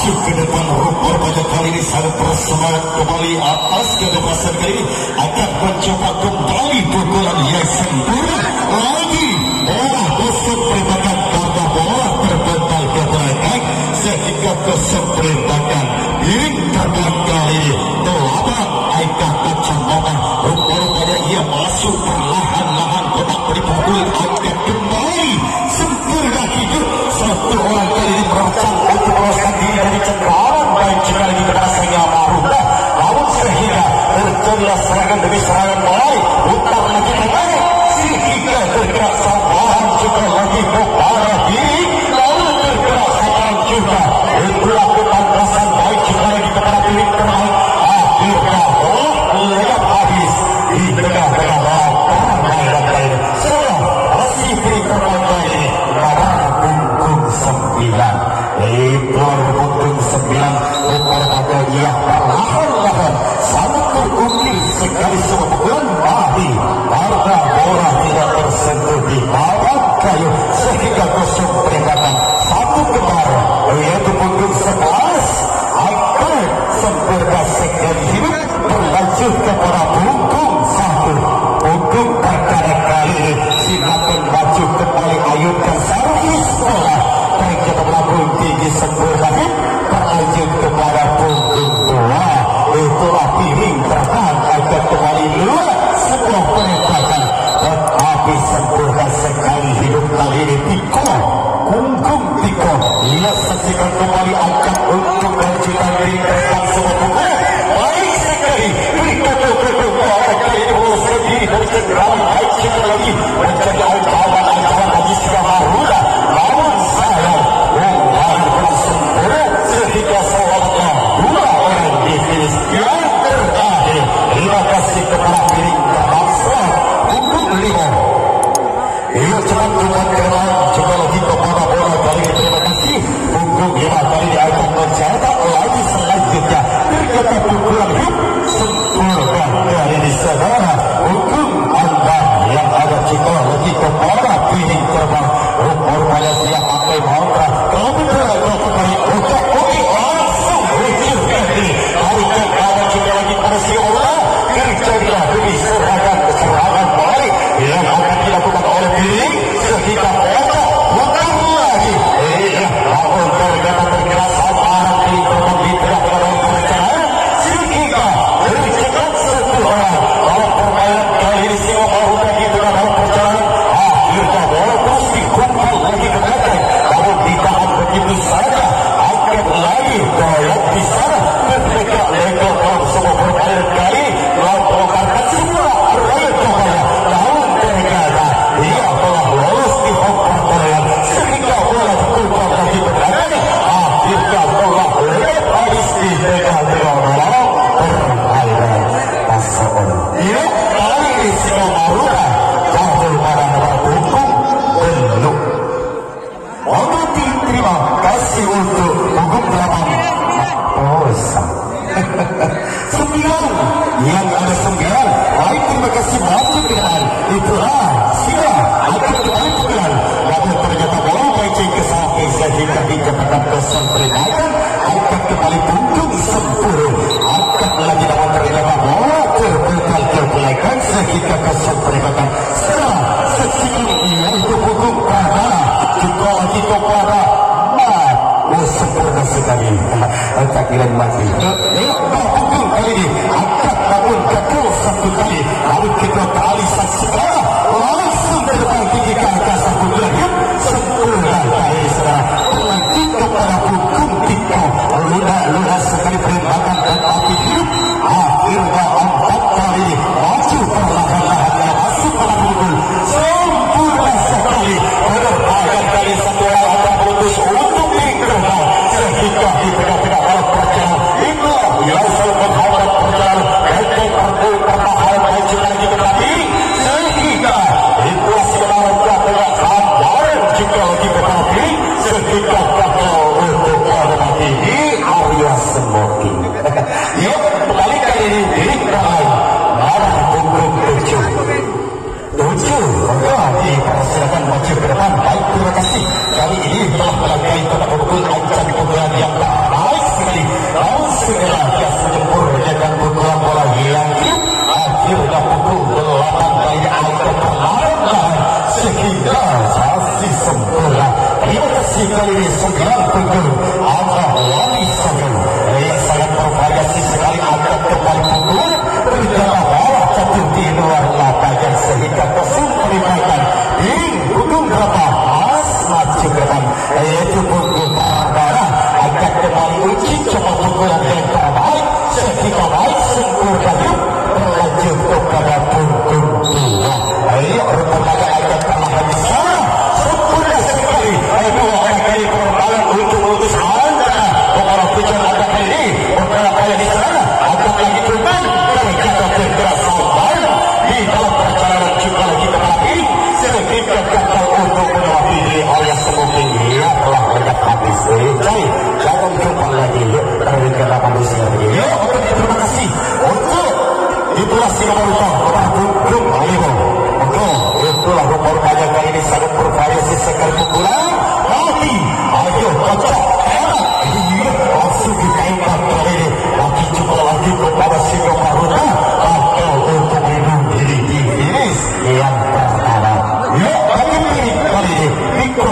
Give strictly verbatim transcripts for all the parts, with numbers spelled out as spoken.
maju ke depan. Rumpur pada kali ini sangat bersemangat kembali atas kebebasan kali ini akan mencoba kembali pukulan yang sempurna lagi. Oh, kosong perintahkan karena bola terbental ke belakang sehingga kosong perintahkan piring terbang kali ini telapak Aika kacamata. Rumpur-rumpanya ia masuk perlahan-lahan kotak dipukul angkat kembali sempurna hidup. Satu orang kali ini merancang untuk meloloskan diri dari cengkraman baik jika lagi kepada Sangya Marunda. Namun sehingga terjadilah serangan demi serangan mulai putar lagi menarik sehingga tergerak sabaran juga lagi kepada diri lalu tergerak sabaran juga untuk melakukan perasaan baik jika lagi kepada diri terbaik. Akhirnya oh lewat habis di tengah-tengah lawan perang dan lain semua masih beri terbaik ini pada punggung sembilan. Lebar punggung sembilan kepada ia perlahan-lahan sangat terukir sekali semua pukulan mati karena bola tidak tersentuh di bawah kayu sehingga kosong peringatan satu kembar yaitu punggung sebelas. Akan sempurna sekali hidup berlanjut kepada punggung satu. Punggung perkara kali ini silakan maju kembali ayunkan servis bola terjadi melambung tinggi sempurna berlanjut kepada punggung dua. Itulah piring terbang akan kembali luar sebuah peringatan tetapi sempurna sekali hidup kali ini Tiko punggung Tiko ia saksikan kembali angkat untuk kelanjutan piring terbang semua punggung baik sekali berikutnya kedua kali ini meloloskan diri dari cengkraman baik sekali lagi menjadi ancaman-ancaman bagi Sangya Marunda. Namun sayang umpan bersempurna sehingga selamatnya dua orang di finish yang terakhir. Terima kasih kepada piring terbang punggung lima. Ia cepat cepat keran juga lagi kepada bola kali ini. Terima kasih punggung lima kali ini akan mencetak lagi selanjutnya terkata pukulan hip sempurna dari ini saudara punggung anda yang ada jika lagi kepada piring terbang. Rupanya siap pakai mantra kalau betul kalau kembali ucap oke langsung lucu kali tarikan kawan juga lagi pada siapa terjadilah demi serangan serangan balik yang akan dilakukan oleh piring sehingga mereka bukan lagi iya namun ternyata tergerak sabaran piring terbang di tengah dengan perencanaan sehingga tercetak satu orang dalam permainan kali ini siapa Marunda di tengah dalam perjalanan akhirnya bola terus dikumpul lagi ke belakang namun ditahan begitu saja angkat lagi doyok di sana berdekat legal dalam semua permainan kali melakukan semua permainan bahaya namun ternyata ia telah lolos di hongkong permainan sehingga bola dikumpul lagi ke belakang akhirnya bola legal habis di tengah-tengah dalam permainan pasangan. Ia kali ini Sangya Marunda jatuh pada nomor punggung belum. Untuk terima kasih untuk punggung delapan. Oh, sembilan yang ada sembilan. Baik, terima kasih banyak dengan itulah sila akan kembali pukulan. Namun ternyata bola mancing ke samping sehingga hingga pada kosong peringatan akan kembali punggung sempurna. Akan lagi dapat ternyata bola terbental ke belakang sehingga kosong peringatan. Setelah sesilang yaitu punggung pradana juga lagi kepada mat. Oh, sempurna sekali. Tak kira mati. Punggung kali ini angkat namun gagal satu kali. Lalu kita kali saksikan langsung terbang tinggi ke angkasa punggung sempurna kali ini saudara. Lanjut kepada punggung Tiko. Lunas sekali peringatan dan api hidup. Akhirnya empat kali ini maju perlahan-lahan yang masuk pada punggung sempurna sekali. Menerpakan kali satu orang akan putus untuk dikerbang sehingga di tengah-tengah dalam perjalanan itulah yang selalu menghambat perjalanan enteng perpul pertahanan maju lagi ke belakang sehingga itulah sebenarnya tengah gambaran juga lagi ke belakang sehingga gagal untuk menemati di area smoking. Yuk kembali kali ini di terakhir pada punggung tujuh. Tujuh, maka dipersilakan maju ke depan. Baik, terima kasih. Kali ini telah melakukan pada pukul ancam pukulan yang baik segera dia sejempur dengan pukulan bola hilang. Akhirnya pukul delapan kali Aika perlahan sehingga masih sempurna. Terima kasih kali ini sembilan pukul Abah Wali Songo yang sangat bervariasi sekali. Akan kembali pukul berjalan bawah jatuh di luar lapangan sehingga kosong melibatkan ding pukul berapa mas maju ke depan yaitu pukul Barbara akan kembali uji coba pukulan yang terbaik sehingga baik sempurna berlanjut kepada pukul dua. Ayo rupanya akan perlahan di sana sempurna sekali. Ayo orang kali perempuan untuk utus anda kepada pijar anda kali ini beberapa kali di sana akan lagi terbang mereka bergerak sampai di dalam perjalanan juga lagi tetapi sedikit gagal untuk melewati alias semungkin dia telah banyak habis. Jadi jangan jumpa lagi yuk dari kenapa manusia begini. Yuk oke terima kasih untuk itulah si nomor utama kepada Bung Alimu. Oke itulah rupanya kali ini sangat bervariasi sekali pukulan tapi ayo kocok enak iya langsung dikaitkan kali ini lagi juga lagi kepada si nomor utama atau untuk minum diri di finish yang pertama. Yuk bagi pilih kali ini Mikro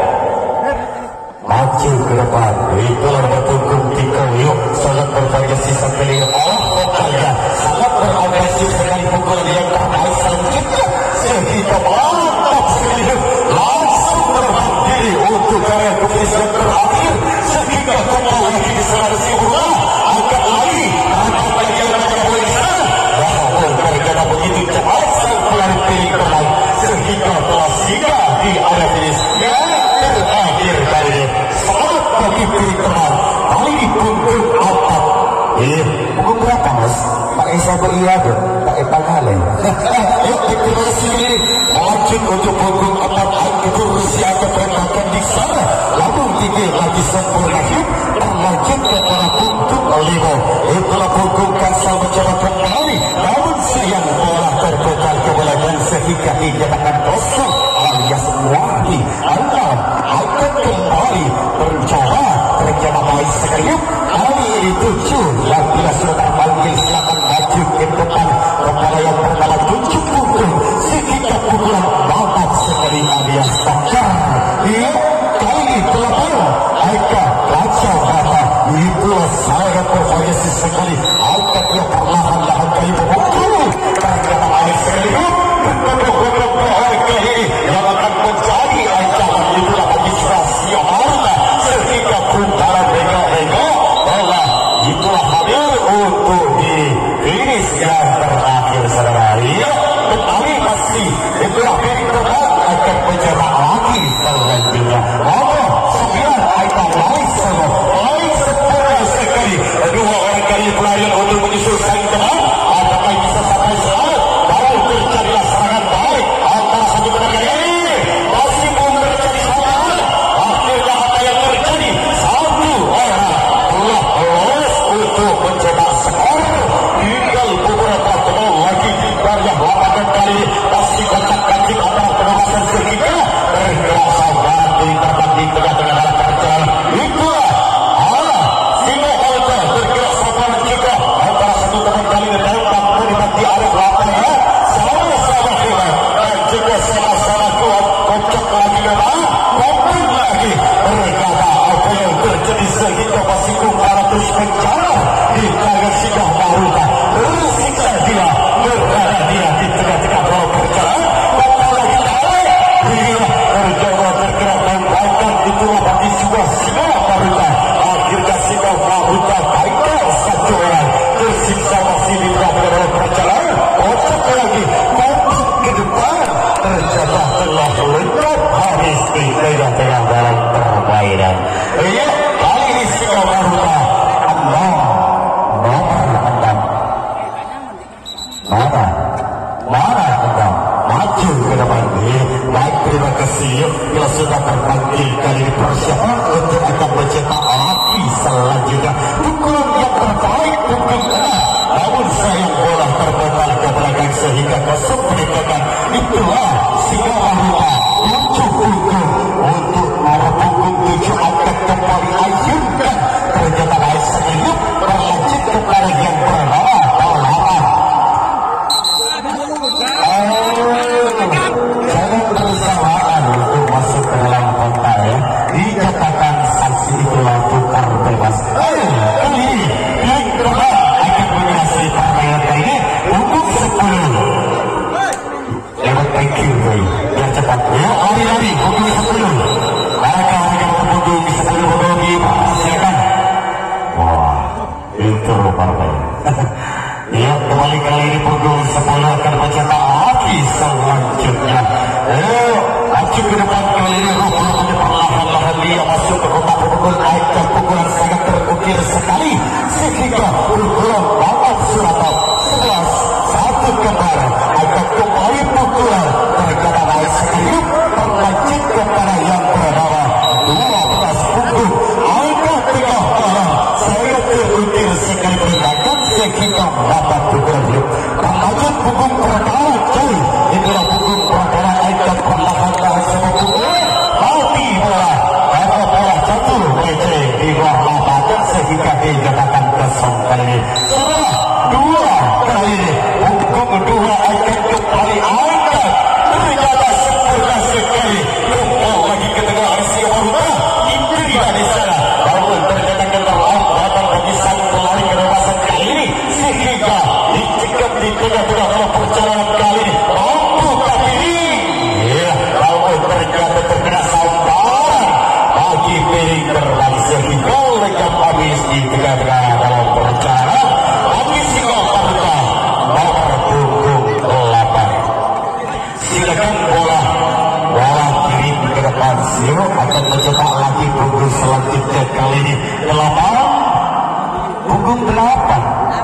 maju ke depan itulah bertunggung Tiko. Yuk sangat bervariasi sekali oh pokoknya sangat beragresif sekali pukulan yang terbaik selanjutnya sehingga mantap sekali langsung berdiri untuk karya kupis yang terakhir sehingga kembali lagi di sana sempurna angkat lagi angkat lagi yang ada boleh di sana walaupun mereka begitu cepat sang pelari pilih terbaik sehingga telah singgah di area finish yang terakhir kali ini. Selamat bagi pilih terbaik kali ini punggung atap. Eh, pukul berapa mas? Pakai sabar iya dong, pakai pangalan. Yuk, terima kasih ini. Lanjut untuk punggung empat angka Rusia keberangkatan di sana. Lambung tinggi lagi sempurna hidup. Terlanjut kepada punggung lima. Itulah punggung Kansal mencoba kembali. Namun sayang bola terputar ke belakang sehingga dinyatakan kosong alias Wahdi. Anda akan kembali mencoba terjadi baik sekali. Kali ini tujuh yang bila sudah terpanggil silakan maju ke depan kepada yang pertama tujuh punggung sekitar pukulan babat sekali alias takar. Iya kali ini delapan Aika kacau mata itulah sangat bervariasi sekali. Aika dia perlahan-lahan kali memukul ternyata baik sekali. Betul-betul Aika ini yang akan menjadi ancaman itulah bagi Rasio Harna sehingga puntaran rega-rega itulah hadir untuk di finish yang terakhir saudara. Iya tetapi masih itulah finish terbaik akan mencetak lagi selanjutnya. Maka sembilan Aika lain semua lain sempurna sekali dua orang kali pelarian untuk menyusul saling teman. Apakah bisa sampai selamat baru terjadilah serangan baik antara satu pedagang ini masih belum terjadi serangan. Akhirnya apa yang terjadi satu orang telah lolos untuk mencetak skor. Tinggal beberapa teman lagi di yang lapangan kali masih kocak-kacik apa kembali kali ini pukul sepuluh akan mencetak lagi selanjutnya. Eh, maju ke depan kali ini rupanya perlahan-lahan dia masuk ke kotak pukul icon pukulan sangat terukir sekali sehingga pukulan babak Suratop sebelas satu kembar akan kembali pukulan terkena naik sekali berlanjut kepada yang bernama dua belas punggung angka tiga orang saya terukir sekali berdagang sehingga dapat pukulan hidup berlanjut punggung perkara cuy inilah punggung perkara akan perlahan-lahan sama punggung mati bola karena bola jatuh receh di bawah lapangan sehingga dinyatakan kosong kali ini setelah dua kali ini punggung kedua akan kembali angkat ternyata sempurna sekali rumput lagi ke tengah Asia Baruta ini tidak di sana namun ternyata keterlambatan bagi sang pelari kebebasan kali ini sehingga dicekap di tengah-tengah dalam perjalanan kali ini mampu kali ya namun ternyata terkena sambaran bagi piring terbang sehingga legam habis di tengah-tengah dalam perjalanan bagi Singa Baruta nomor punggung delapan. Silakan bola bola kirim ke depan Sio akan mencetak lagi punggung selanjutnya kali ini delapan punggung delapan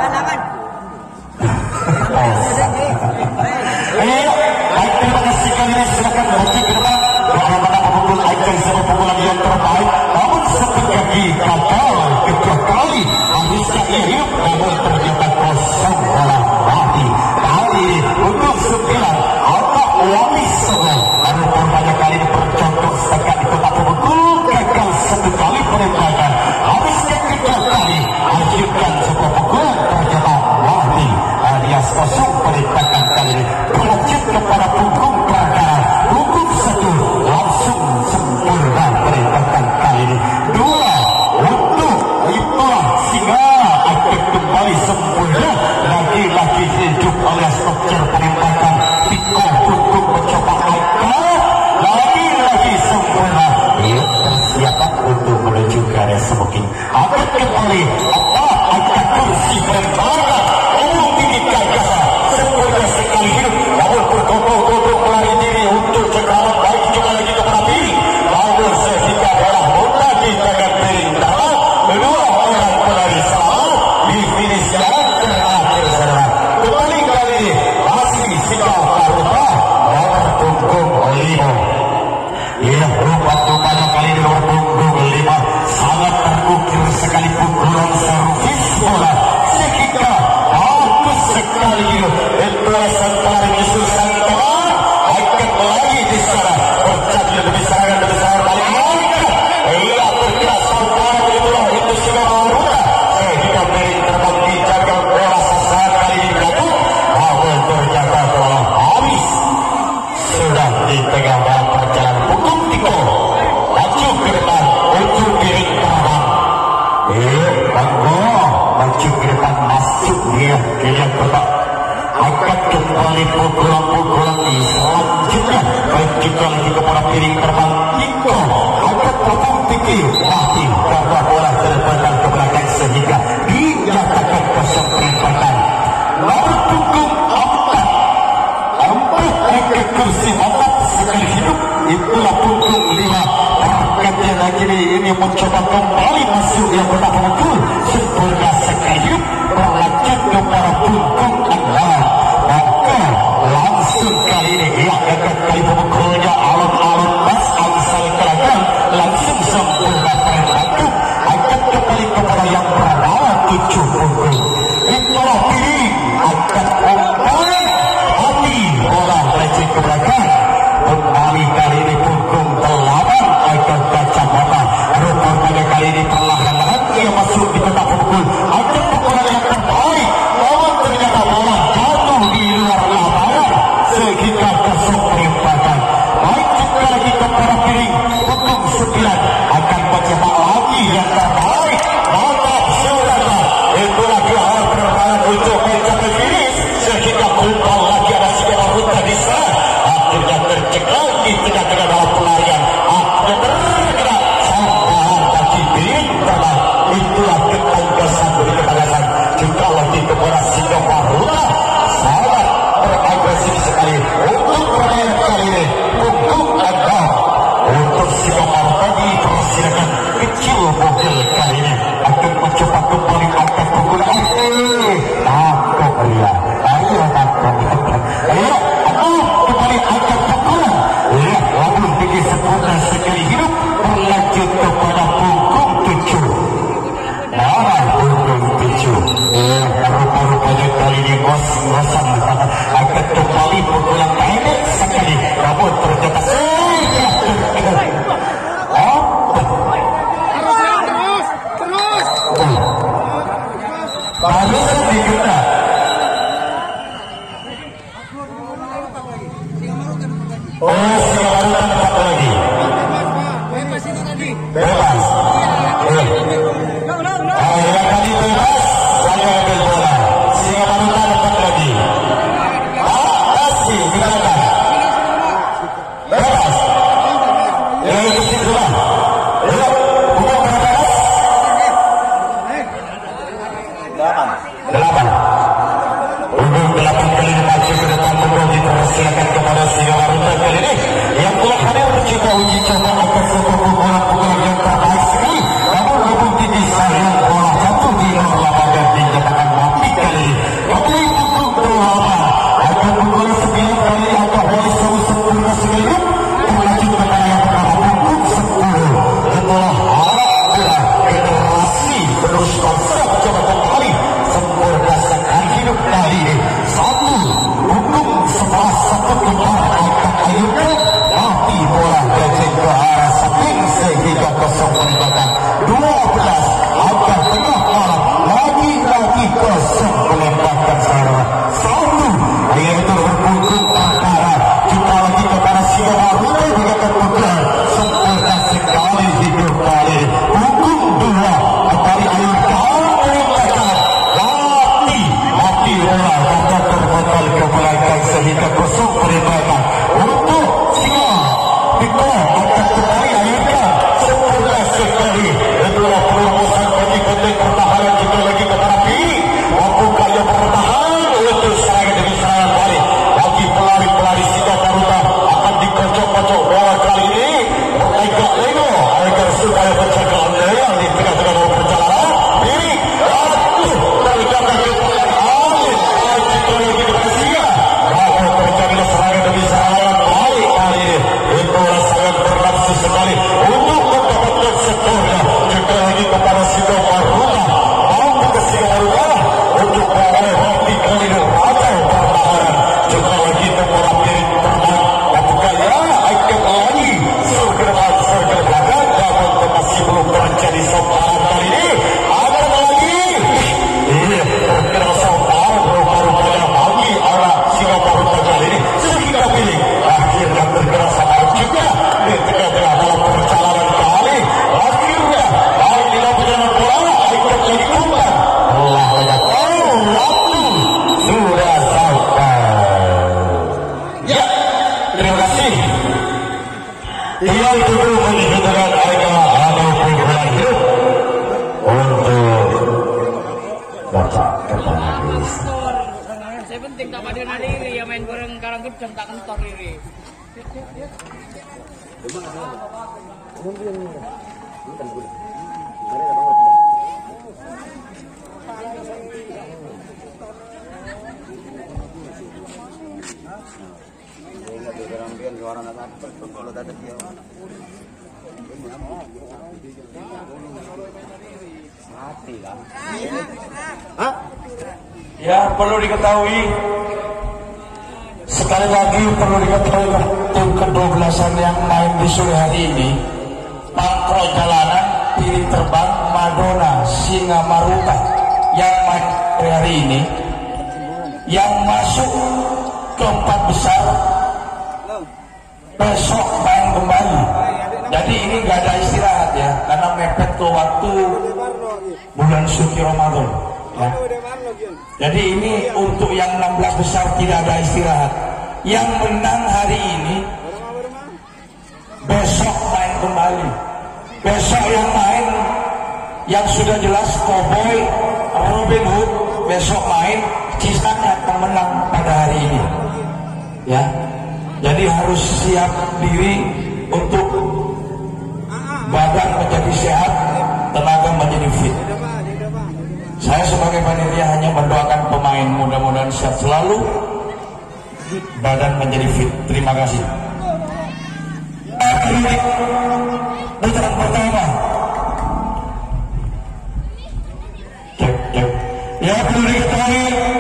ayo baik terima kasih kali ini silakan maju ke depan bagaimana punggung icon sama pukulan yang terbaik namun satu kaki gagal kedua kali habisnya hidup namun ternyata kosong bola mati kali ini untuk sembilan otak wali semua baru banyak kali ini bercontoh setekat di kota pemukul gagal satu kali penembakan habisnya kedua kali akhirkan sebuah pukulan ternyata mati alias kosong penembakan kali ini berlanjut kepada punggung perkara punggung satu langsung sempurna penembakan kali ini dua untuk itulah Singa akan kembali sempurna lagi-lagi hidup alias tokcer penembakan Piko punggung mencoba angkat lagi-lagi sempurna yuk persiapan untuk menuju garis smoking akan kembali apa angkat kursi penembakan umum tinggi gagasan sempurna sekali hidup namun bergotong-gotong melari diri untuk cekalan baik juga lagi kepada piring namun sehingga bola bola di tangan piring dalam kedua orang pelari selamat di finish jalan terakhir saudara kembali kali ini dipersilakan kecil mobil kali ini akan mencoba kembali angkat pukulan ini. Takut ya, ayo takut, ayo aku kembali angkat pukulan. Ya, lalu tinggi sempurna sekali hidup berlanjut kepada punggung tujuh. Nah, punggung tujuh. Eh, rupa-rupanya kali ini ngos-ngosan angkat kembali pukulan pendek sekali. Namun ternyata barusan dikena. Oh, sekarang dapat lagi. Bebas itu tadi. Bebas. Ah, yang tadi bebas, saya ambil bola. Sekarang dapat lagi. Ah, kasih dikatakan. Bebas. Yang itu siapa? Ya, bukan bebas. Delapan. Delapan. Untuk delapan kali maju ke depan monggo dipersilakan kepada Singa Maruta kali ini yang telah hadir mencoba uji coba akan satu pukulan-pukulan yang terbaik sekali. Namun lebih tinggi sayang bola jatuh di luar lapangan dinyatakan mati kali ini. Tapi untuk delapan akan pukulan sembilan kali atau wali selalu sempurna sekali berlanjut kepada yang pertama punggung sepuluh. Itulah harap generasi penerus bangsa mencoba kembali sempurna sekali hidup kali ini. Satu punggung sebelas satu kembali angkat ayunkan mati bola gajeng ke arah samping sehingga kosong menembakkan dua belas angkat tengah malam lagi-lagi kosong menembakkan saudara. Satu yaitu berpunggung perkara kita lagi kepada Singa Maruta dengan pukulan sempurna sekali hidup kali. Punggung dua kembali ayunkan menembakkan mati mati bola karena terbekal ke belakang sehingga kosong menembakkan untuk Singa Diko akan kembali ayunkan sempurna sekali. Itulah perumusan bagi konteks pertahanan juga lagi kepada Piri mampukah yang bertahan untuk serangan demi serangan balik bagi pelari-pelari Singa Maruta akan dikocok-kocok bola kali ini berlegak-lego agar supaya berjalan legal di tengah-tengah perjalanan. Piri aduh terjadi kepada Alin jika lagi kepada Singa namun terjadilah serangan demi serangan balik kali ini. Itulah sangat bernafsu sekali untuk mendapatkan skornya juga lagi kepada Singa Maruta. Mampu ke Singa Maruta untuk memulai waktu kali ini raja pertahanan juga lagi kepada Piri terbang apakah ya akan lagi sergerak sergerak belakang namun masih belum terjadi somparan kali ini. Ada lagi iya terkena somparan rupa-rupanya bagi arah Singa Maruta kali ini sehingga Piri akhirnya terkena somparan juga di tengah-tengah dalam perjalanan kali akhirnya baik di dalam perjalanan bola ikut lagi kumpul Allah banyak oh waktu sudah sampai. Ya terima kasih. Ia dulu menunjukkan harga atau pukulan hidup untuk Bapak Kepala Desa. Saya penting tak pada nadiri ya main goreng karang gedang tak kentor diri. Hah? Ya perlu diketahui sekali lagi perlu diketahui tim kedua belasan yang main di sore hari ini Pangkro Jalanan, Piri Terbang, Madonna, Singa Maruta yang main hari ini yang masuk ke empat besar besok main kembali. Jadi ini gak ada istirahat ya karena mepet ke waktu bulan suci Ramadan ya. Jadi ini untuk yang enam belas besar tidak ada istirahat. Yang menang hari ini besok main kembali. Besok yang main yang sudah jelas Cowboy, Robin Hood besok main, sisanya akan menang pada hari ini ya. Jadi harus siap diri untuk badan menjadi mudah-mudahan sehat selalu, badan menjadi fit. Terima kasih. Putaran pertama. Cek, cek. Ya, perlu diketahui